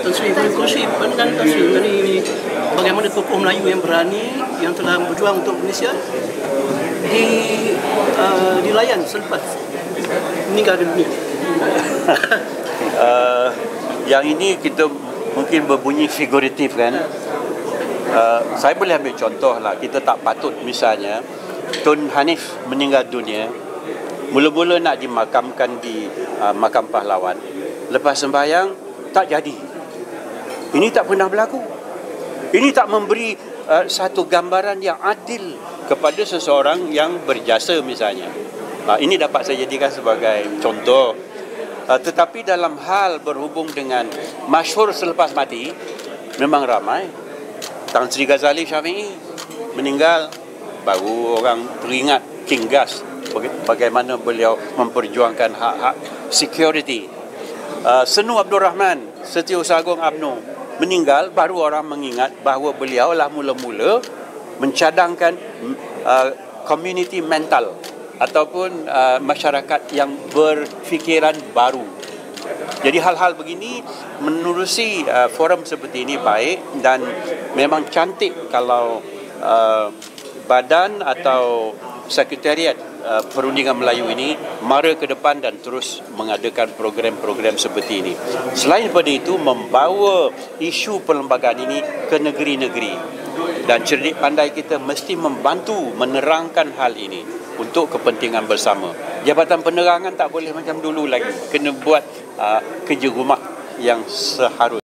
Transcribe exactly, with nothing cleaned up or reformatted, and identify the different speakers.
Speaker 1: Tan Sri boleh kongsi pandangan Tan Sri mengenai bagaimana tokoh Melayu yang berani yang telah berjuang untuk Malaysia di uh, dilayan selepas meninggal dunia.
Speaker 2: uh, yang ini kita mungkin berbunyi figuratif kan. Uh, saya boleh ambil contoh lah. Kita tak patut misalnya Tun Hanif meninggal dunia, mula-mula nak dimakamkan di uh, makam pahlawan, lepas sembahyang tak jadi. Ini tak pernah berlaku. Ini tak memberi uh, satu gambaran yang adil kepada seseorang yang berjasa misalnya. Uh, ini dapat saya jadikan sebagai contoh. Uh, tetapi dalam hal berhubung dengan masyhur selepas mati, memang ramai. Tan Sri Ghazali Syafi'i meninggal, baru orang teringat King Gas, bagaimana beliau memperjuangkan hak-hak security. Uh, Senu Abdul Rahman, Setiausaha Agung U M N O meninggal, baru orang mengingat bahawa beliau lah mula-mula mencadangkan uh, community mental ataupun uh, masyarakat yang berfikiran baru. Jadi hal-hal begini menerusi uh, forum seperti ini baik, dan memang cantik kalau uh, badan atau sekretariat uh, Perundingan Melayu ini mara ke depan dan terus mengadakan program-program seperti ini. Selain daripada itu, membawa isu perlembagaan ini ke negeri-negeri, dan cerdik pandai kita mesti membantu menerangkan hal ini untuk kepentingan bersama. Jabatan Penerangan tak boleh macam dulu lagi, kena buat uh, kerja rumah yang seharusnya.